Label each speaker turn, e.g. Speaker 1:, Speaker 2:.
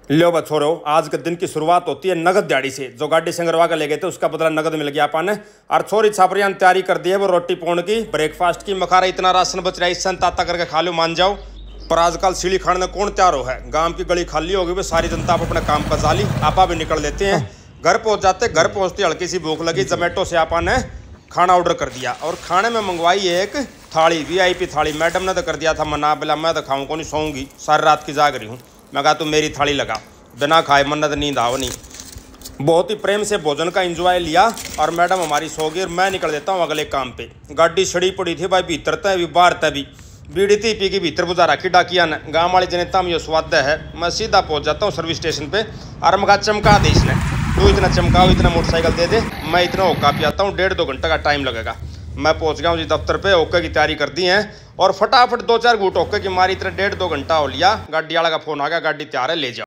Speaker 1: लो बछोरो, आज के दिन की शुरुआत होती है नगद दिहाड़ी से। जो गाड़ी संगरवा के ले गए थे उसका बदला नगद मिल गया अपन। और छोरी छापरिया ने तैयारी कर दी है वो रोटी पोण की, ब्रेकफास्ट की। मखारा इतना राशन बच रहा है, इससे ताता करके खा लो, मान जाओ। पर आजकल सीढ़ी खाने में कौन तैयार हो है। गांव की गली खाली होगी, वो सारी जनता आप अपने काम पर जाली, आपा भी निकल लेते हैं। घर पहुंच जाते, घर पहुंचते हल्की सी भूख लगी, जोमेटो से आपा ने खाना ऑर्डर कर दिया और खाने में मंगवाई एक थाली, वीआईपी थाली। मैडम ने तो कर दिया था मना, बोला मैं तो खाऊं को नहीं, सोऊंगी, सारी रात की जाग रही हूँ। मैं कहा तू मेरी थाली लगा, बिना खाए मन्नत नींद आओ नहीं। बहुत ही प्रेम से भोजन का एंजॉय लिया और मैडम हमारी सो गई और मैं निकल देता हूँ अगले काम पे। गाड़ी सड़ी पड़ी थी भाई, भीतर तय भी बाहर तय भी, बीड़ी थी पी की भीतर बुझा रखी डाकिया ने। गाँव वाली जनता में ये स्वाद है। मैं सीधा पहुँच जाता हूँ सर्विस स्टेशन पे और मगा चमका दे इसने, तू इतना चमकाओ, इतना मोटरसाइकिल दे दे, मैं इतना होका पियाता हूँ, 1.5-2 घंटे का टाइम लगेगा। मैं पहुंच गया हूँ जी दफ्तर पे, ओके की तैयारी कर दी है और फटाफट 2-4 घूट ओके की मारी, इतना 1.5-2 घंटा हो लिया। गाड़ी वाला का फोन आ गया, गाड़ी तैयार है, ले जाओ।